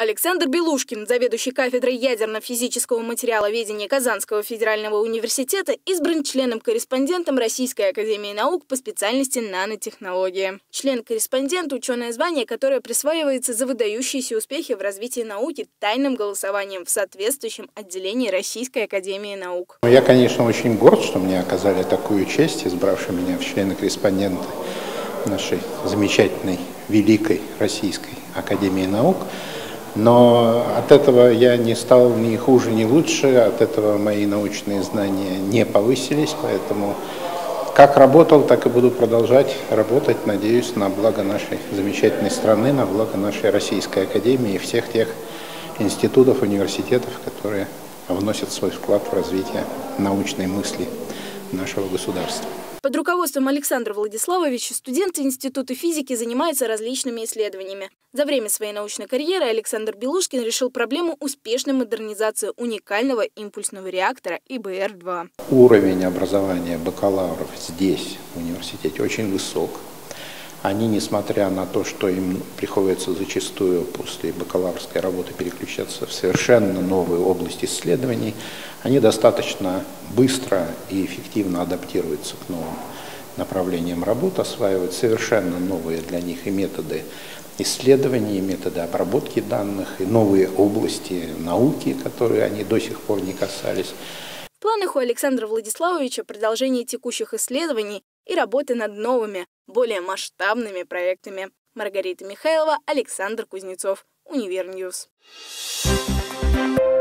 Александр Белушкин, заведующий кафедрой ядерно-физического материаловедения Казанского федерального университета, избран членом-корреспондентом Российской академии наук по специальности нанотехнология. Член-корреспондент – ученое звание, которое присваивается за выдающиеся успехи в развитии науки тайным голосованием в соответствующем отделении Российской академии наук. Я, конечно, очень горд, что мне оказали такую честь, избравши меня в члены-корреспонденты нашей замечательной, великой Российской академии наук. Но от этого я не стал ни хуже, ни лучше, от этого мои научные знания не повысились, поэтому как работал, так и буду продолжать работать, надеюсь, на благо нашей замечательной страны, на благо нашей Российской академии и всех тех институтов, университетов, которые вносят свой вклад в развитие научной мысли нашего государства. Под руководством Александра Владиславовича студенты Института физики занимаются различными исследованиями. За время своей научной карьеры Александр Белушкин решил проблему успешной модернизации уникального импульсного реактора ИБР-2. Уровень образования бакалавров здесь, в университете, очень высок. Они, несмотря на то, что им приходится зачастую после бакалаврской работы переключаться в совершенно новые области исследований, они достаточно быстро и эффективно адаптируются к новым направлениям работы, осваивают совершенно новые для них и методы исследований, и методы обработки данных, и новые области науки, которые они до сих пор не касались. В планах у Александра Владиславовича продолжение текущих исследований и работы над новыми, более масштабными проектами. Маргарита Михайлова, Александр Кузнецов, Универньюз.